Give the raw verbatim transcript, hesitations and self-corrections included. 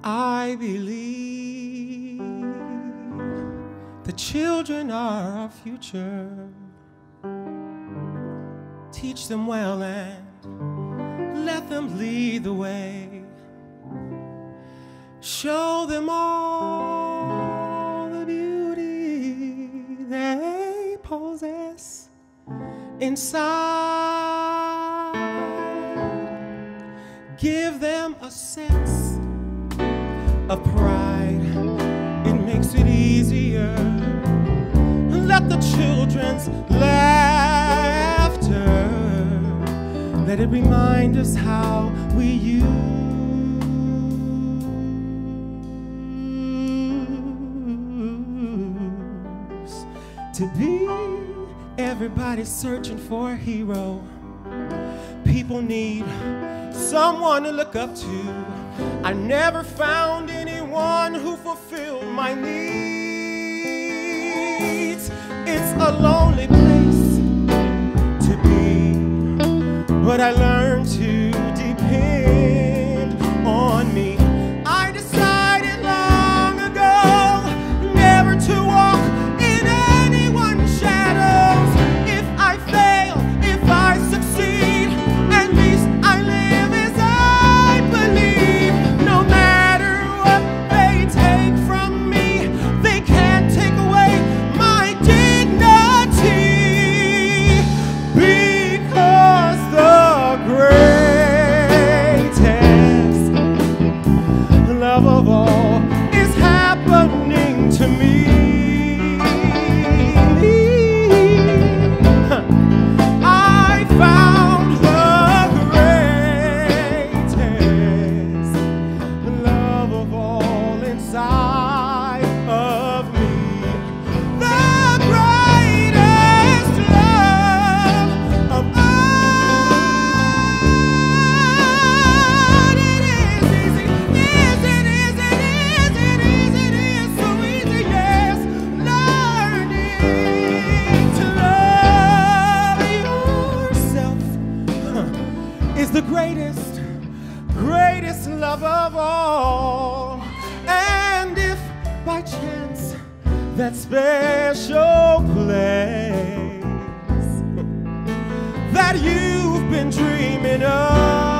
I believe the children are our future. Teach them well and let them lead the way. Show them all the beauty they possess inside. Give them a sense of pride. It makes it easier. Let the children's laughter, let it remind us how we used to be. Everybody's searching for a hero. People need someone to look up to. I never found anyone who fulfilled my needs. It's a lonely place to be, but I learned to depend on me. I decided long ago never to walk in anyone's shadows. If I fail, if I succeed, at least I live as I believe. No matter what they take from me, they can't take away my dignity, because the greatest love of all is happening to me. I found the greatest love of all inside of me. The greatest love of all. It is easy, is it, is it, is it, is it, is so easy, yes. Learning to love yourself is the greatest, greatest love of all. And if by chance that special place that you've been dreaming of